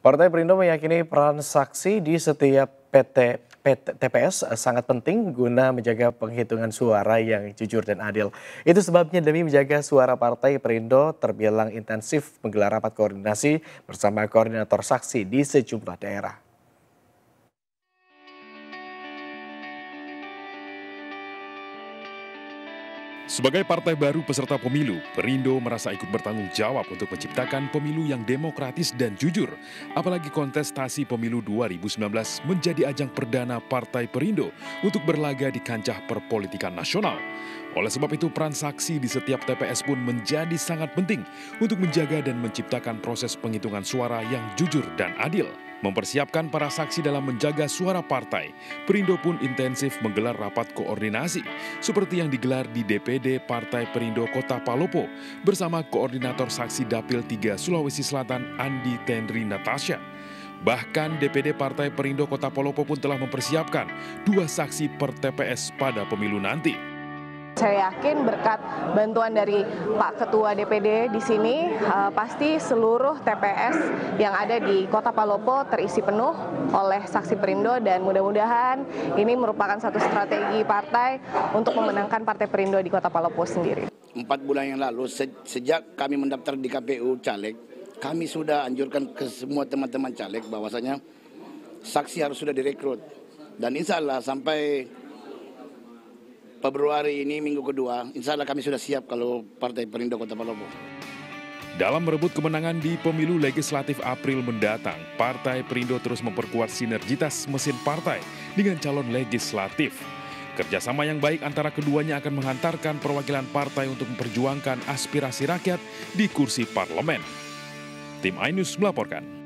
Partai Perindo meyakini peran saksi di setiap TPS sangat penting guna menjaga penghitungan suara yang jujur dan adil. Itu sebabnya demi menjaga suara Partai Perindo terbilang intensif menggelar rapat koordinasi bersama koordinator saksi di sejumlah daerah. Sebagai partai baru peserta pemilu, Perindo merasa ikut bertanggung jawab untuk menciptakan pemilu yang demokratis dan jujur. Apalagi kontestasi pemilu 2019 menjadi ajang perdana Partai Perindo untuk berlaga di kancah perpolitikan nasional. Oleh sebab itu, peran saksi di setiap TPS pun menjadi sangat penting untuk menjaga dan menciptakan proses penghitungan suara yang jujur dan adil. Mempersiapkan para saksi dalam menjaga suara partai, Perindo pun intensif menggelar rapat koordinasi seperti yang digelar di DPD Partai Perindo Kota Palopo bersama Koordinator Saksi Dapil 3 Sulawesi Selatan Andi Tenri Natasha. Bahkan DPD Partai Perindo Kota Palopo pun telah mempersiapkan 2 saksi per TPS pada pemilu nanti. Saya yakin berkat bantuan dari Pak Ketua DPD di sini, pasti seluruh TPS yang ada di Kota Palopo terisi penuh oleh saksi Perindo dan mudah-mudahan ini merupakan satu strategi partai untuk memenangkan Partai Perindo di Kota Palopo sendiri. 4 bulan yang lalu, sejak kami mendaftar di KPU caleg, kami sudah anjurkan ke semua teman-teman caleg bahwasanya saksi harus sudah direkrut. Dan insya Allah sampai Februari ini minggu kedua, insya Allah kami sudah siap kalau Partai Perindo Kota Palopo. Dalam merebut kemenangan di pemilu legislatif April mendatang, Partai Perindo terus memperkuat sinergitas mesin partai dengan calon legislatif. Kerjasama yang baik antara keduanya akan menghantarkan perwakilan partai untuk memperjuangkan aspirasi rakyat di kursi parlemen. Tim iNews melaporkan.